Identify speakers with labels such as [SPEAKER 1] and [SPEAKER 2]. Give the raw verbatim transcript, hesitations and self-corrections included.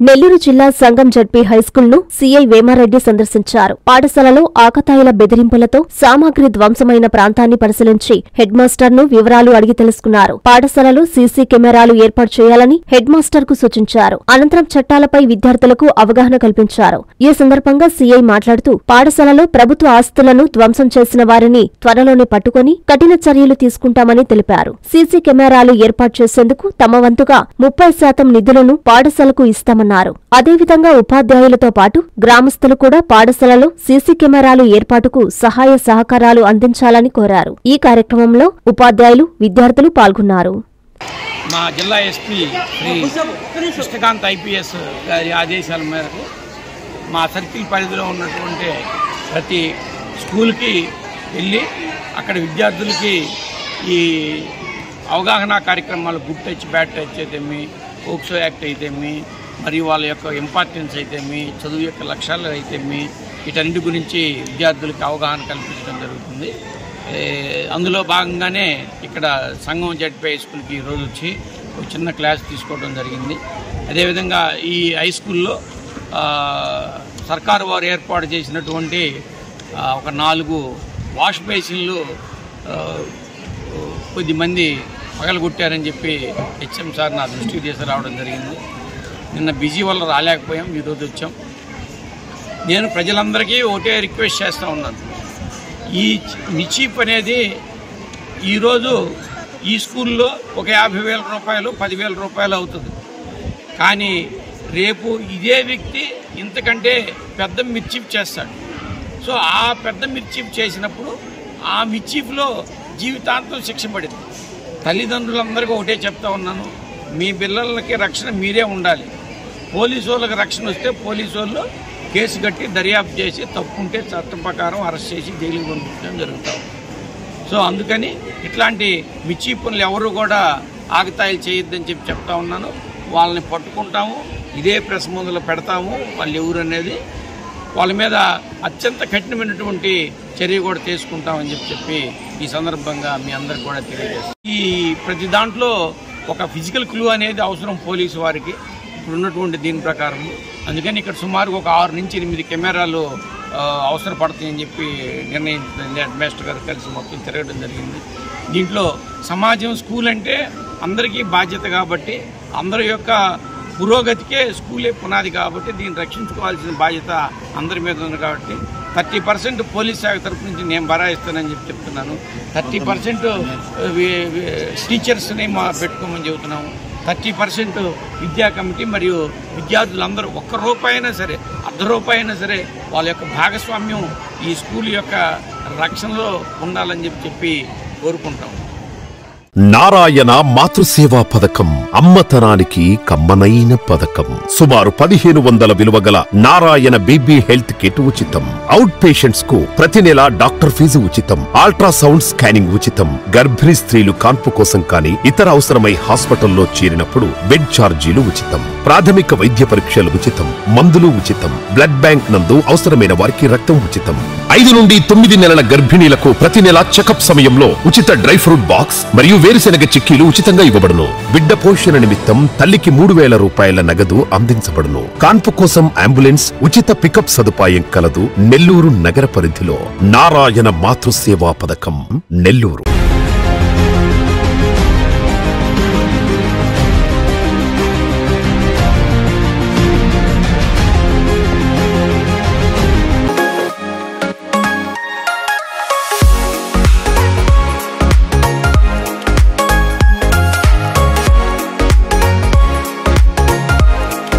[SPEAKER 1] నెల్లూరు జిల్లా Sangam ZP high school ను CI Vemareddy సందర్శించారు. పాఠశాలలో ఆకతాయిల బెదిరింపులతో సామాగ్రి ధ్వంసమైన ప్రాంతాన్ని పరిశీలించి హెడ్ మాస్టర్ ను వివరాలు అడిగి తెలుసుకున్నారు. పాఠశాలలో సీసీ కెమెరాలు ఏర్పాటు చేయాలని హెడ్ మాస్టర్ కు సూచించారు. అనంతరం చట్టాలపై విద్యార్థులకు అవగాహన కల్పించారు. ఈ సందర్భంగా సీఐ మాట్లాడుతూ పాఠశాలలో ప్రభుత్వ ఆస్తులను ధ్వంసం చేసిన వారిని త్వరలోనే పట్టుకుని కఠిన చర్యలు తీసుకుంటామని తెలిపారు. సీసీ కెమెరాలు ఏర్పాటు చేసేందుకు తమ వంతుగా ముప్పై శాతం నిధులను పాఠశాలకు ఇస్తామన్నారు. అదేవిధంగా ఉపాధ్యాయులతో పాటు గ్రామస్తులు కూడా పాఠశాలలో సీసీ కెమెరాలు ఏర్పాటుకు సహాయ సహకారాలు అందించాలని కోరారు. ఈ కార్యక్రమంలో ఉపాధ్యాయులు, విద్యార్థులు పాల్గొన్నారు.
[SPEAKER 2] మా జిల్లా ఎస్పీ శ్రీ కృష్ణకాంత్ ఐపీఎస్ గారి ఆదేశాల మేరకు మా సర్కిల్ పరిధిలో ఉన్నటువంటి ప్రతి స్కూల్కి వెళ్ళి అక్కడ విద్యార్థులకి ఈ అవగాహన కార్యక్రమాలు గుడ్ టచ్, బ్యాడ్ టచ్ అయితేమి, పోక్సో యాక్ట్ అయితేమి, మరియు వాళ్ళ యొక్క ఇంపార్టెన్స్ అయితేమి, చదువు యొక్క లక్ష్యాలు అయితేమి, వీటన్నిటి గురించి విద్యార్థులకు అవగాహన కల్పించడం జరుగుతుంది. అందులో భాగంగానే ఇక్కడ సంగం జడ్పీ హై స్కూల్కి ఈరోజు వచ్చి ఒక చిన్న క్లాస్ తీసుకోవడం జరిగింది. అదేవిధంగా ఈ హై స్కూల్లో సర్కారు వారు ఏర్పాటు చేసినటువంటి ఒక నాలుగు వాష్ బేసిన్లు కొద్దిమంది పగలగొట్టారని చెప్పి హెచ్ఎం సార్ నా దృష్టికి తీసుకురావడం జరిగింది. నిన్న బిజీ వల్ల రాలేకపోయాం, ఈరోజు వచ్చాం. నేను ప్రజలందరికీ ఒకటే రిక్వెస్ట్ చేస్తూ ఉన్నాను. ఈ మిచీప్ అనేది ఈరోజు ఈ స్కూల్లో ఒక యాభై వేల రూపాయలు పదివేల రూపాయలు అవుతుంది. కానీ రేపు ఇదే వ్యక్తి ఇంతకంటే పెద్ద మిర్చీఫ్ చేస్తాడు. సో ఆ పెద్ద మిర్చీఫ్ చేసినప్పుడు ఆ మిర్చీఫ్లో జీవితాంతం శిక్ష పడింది. తల్లిదండ్రులందరికీ ఒకటే చెప్తా ఉన్నాను, మీ పిల్లలకి రక్షణ మీరే ఉండాలి. పోలీసు వాళ్ళకి రక్షణ వస్తే పోలీసు వాళ్ళు కేసు కట్టి దర్యాప్తు చేసి తప్పుంటే చట్టం ప్రకారం అరెస్ట్ చేసి జైలుకి పంపించడం జరుగుతాం. సో అందుకని ఇట్లాంటి మిర్చి పనులు ఎవరు కూడా ఆగతాయిలు చేయొద్దని చెప్పి చెప్తా ఉన్నాను. వాళ్ళని పట్టుకుంటాము, ఇదే ప్రెస్ ముందులో పెడతాము. వాళ్ళు ఎవరు అనేది వాళ్ళ మీద అత్యంత కఠినమైనటువంటి చర్య కూడా తీసుకుంటామని చెప్పి చెప్పి ఈ సందర్భంగా మీ అందరికి కూడా తెలియజేస్తాం. ఈ ప్రతి దాంట్లో ఒక ఫిజికల్ క్లూ అనేది అవసరం పోలీసు వారికి ఇప్పుడు ఉన్నటువంటి దీని ప్రకారం. అందుకని ఇక్కడ సుమారుగా ఒక ఆరు నుంచి ఎనిమిది కెమెరాలు అవసరపడతాయని చెప్పి నిర్ణయించింది. హెడ్ మాస్టర్ గారు కలిసి మొత్తం తిరగడం జరిగింది. దీంట్లో సమాజం, స్కూల్ అంటే అందరికీ బాధ్యత కాబట్టి, అందరి యొక్క పురోగతికే స్కూలే పునాది కాబట్టి దీన్ని రక్షించుకోవాల్సిన బాధ్యత అందరి మీద ఉంది. కాబట్టి థర్టీ పర్సెంట్ పోలీస్ శాఖ తరఫు నుంచి నేను బరాయిస్తానని చెప్పి చెప్తున్నాను. థర్టీ పర్సెంట్ టీచర్స్ని మా పెట్టుకోమని చెబుతున్నాము. థర్టీ పర్సెంట్ విద్యా కమిటీ మరియు విద్యార్థులందరూ ఒక్క రూపాయి అయినా సరే, అర్ధ రూపాయి అయినా సరే వాళ్ళ యొక్క భాగస్వామ్యం ఈ స్కూల్ యొక్క రక్షణలో ఉండాలని చెప్పి చెప్పి కోరుకుంటాం.
[SPEAKER 3] నారాయణ మాతృసేవా పథకం అమ్మతనానికి కమ్మనైన పథకం. సుమారు పదిహేను వందల విలువ గల నారాయణ బేబీ హెల్త్ కిట్ ఉచితం. అవుట్ పేషెంట్స్ కు ప్రతి నెల డాక్టర్ ఫీజు ఉచితం. అల్ట్రాసౌండ్ స్కానింగ్ ఉచితం. గర్భిణీ స్త్రీలు కాన్పు కోసం కానీ ఇతర అవసరమై హాస్పిటల్లో చేరినప్పుడు బెడ్ ఛార్జీలు ఉచితం. ప్రాథమిక వైద్య పరీక్షలు ఉచితం. మందులు ఉచితం. బ్లడ్ బ్యాంక్ నందు అవసరమైన వారికి రక్తం ఉచితం. ఐదు నుండి తొమ్మిది నెలల గర్భిణీలకు ప్రతి నెల చెకప్ సమయంలో ఉచిత డ్రై ఫ్రూట్ బాక్స్ మరియు వేరుశెనగ చిక్కీలు ఉచితంగా ఇవ్వబడును. బిడ్డ పోషణ నిమిత్తం తల్లికి మూడు వేల రూపాయల నగదు అందించబడును. కాన్పు కోసం అంబులెన్స్ ఉచిత పికప్ సదుపాయం కలదు. నెల్లూరు నగర పరిధిలో నారాయణ మాతృసేవా పథకం, నెల్లూరు.